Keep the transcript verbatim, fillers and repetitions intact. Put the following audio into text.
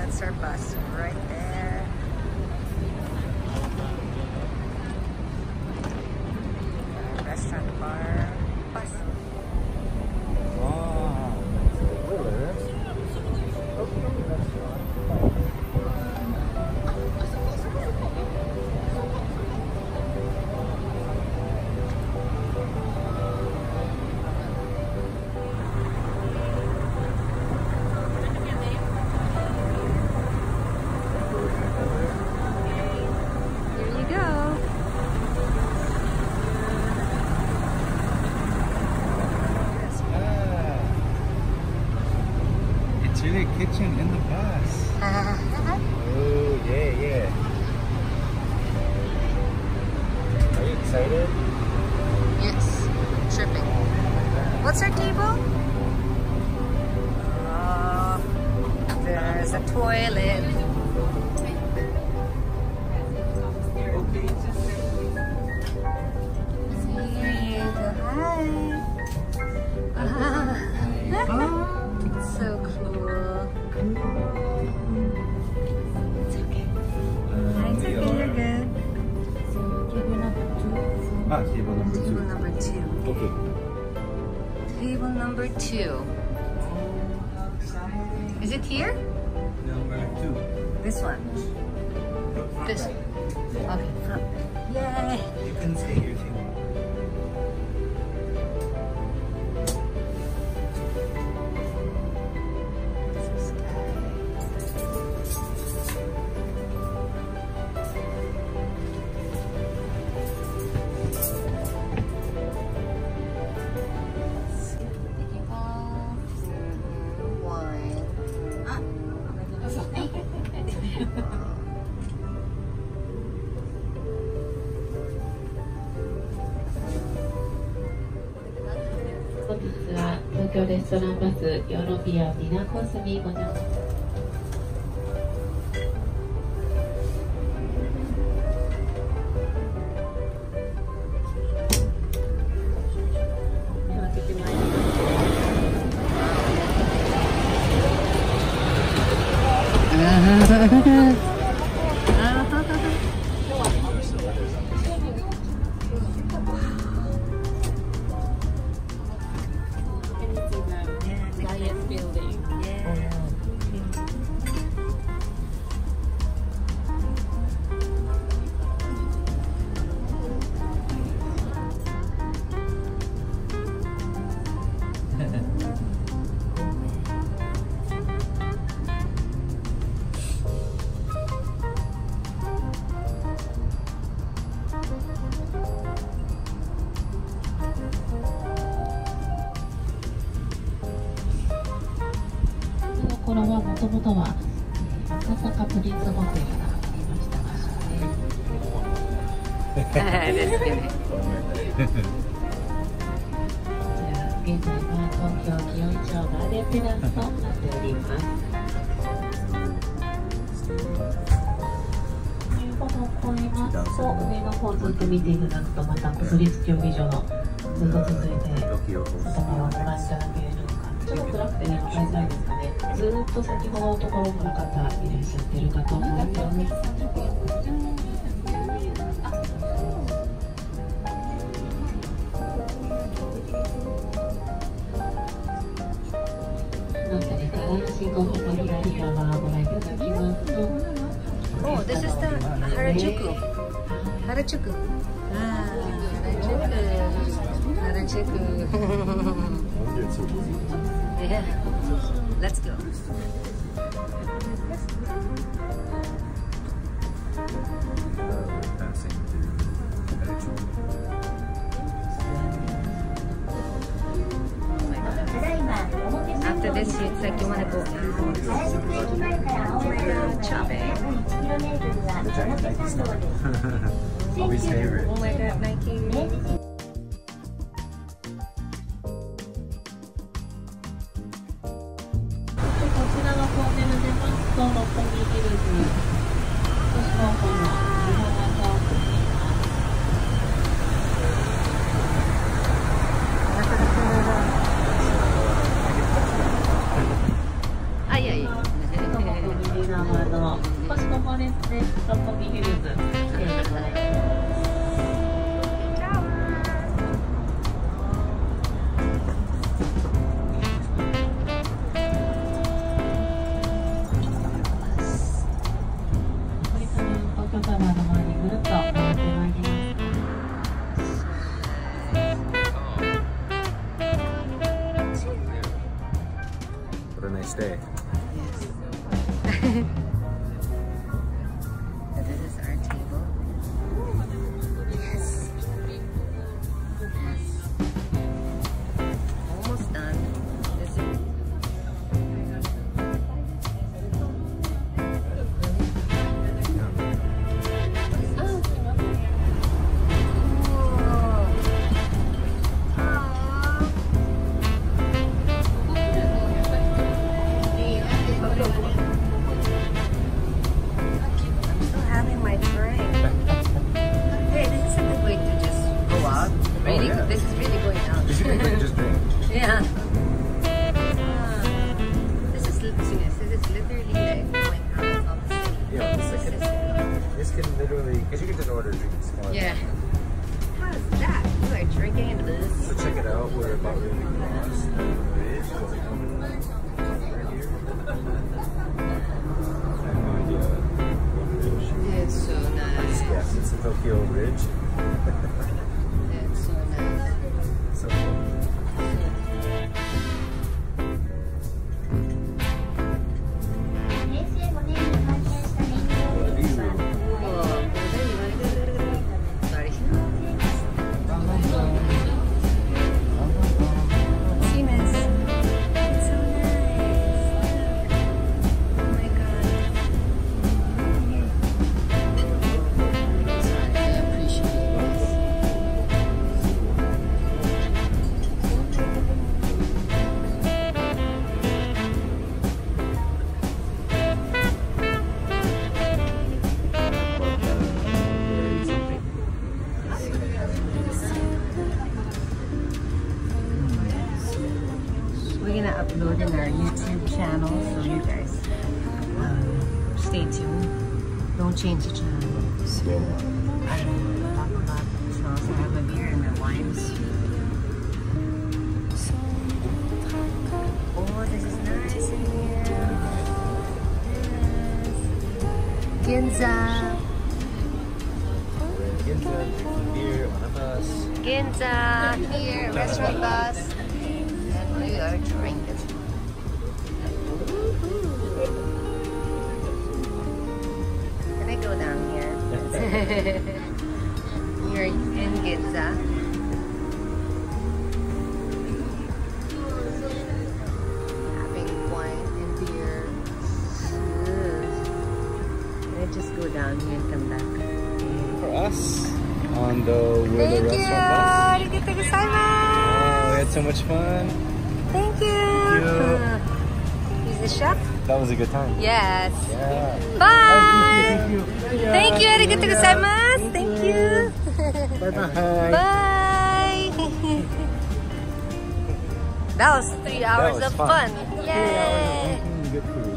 That's our bus right there. Our restaurant bar bus. Kitchen in the bus. Oh, yeah, yeah. Are you excited? Yes, tripping. What's our table? Oh, there's a toilet. Hi. Ah, so cool. It's okay. It's okay, you're good. So, table number two. Ah, table number two. Table number two. Okay. Table number two. Is it here? Number two. This one. This one. Okay, front. Yay! You can say your table. 本日は東京レストランバスヨーロピアンディナーコースにご乗車。ころはもともとは赤坂プリンスホテルがありました場所で、 ですけどね。 現在は東京祇園町ガーデンテラスとなっております。じゅうごどを超えますと上の方ずっと見ていただくとまた国立競技場のずっと続いて外見をご覧いただけるのか、ちょっと暗くてね分かりづらいですかね。ずっと先ほどのところの方いらっしゃってるかと思います。信号機の左側ご覧いただきますと、 Oh, this is the Harajuku. Harajuku. Ah, Harajuku. Harajuku. Yeah. Let's go. After this, it's like you want to go out. Oh my god, chopping. Aubrey's favorite. Oh my god, Nike. あ、いやいや。 ね、六本木ヒルズ。 What a nice day. So this is our table. Yes. Yes. Almost done. This is yeah. Ah, this is this is literally like going out of the city. Yeah, this, can, this can literally, because you can just order drinks. Yeah. How is that? You are drinking in this. So check it out. We're about to cross the bridge. It's so nice. Yes, it's the Tokyo Bridge. It's so nice. So cool. Upload in our YouTube channel, so you guys um, stay tuned. Don't change the channel. So I talk about this. I also have a beer and the wines. So, oh, this is nice in here. Yes. Ginza. Ginza, drinking beer on a bus. Ginza here, restaurant bus. We are drinking. Can I go down here? You're in Ginza. Having wine and beer. Can I just go down here and come back? For us, on the where the restaurant bus. Thank you! Oh, we had so much fun. Thank you. Thank you. He's the chef. That was a good time. Yes. Yeah. Bye. Thank you. Thank you. Arigatou gozaimasu. Thank you. Bye bye. Bye. That was three hours was of fun. fun. Yay. Good food.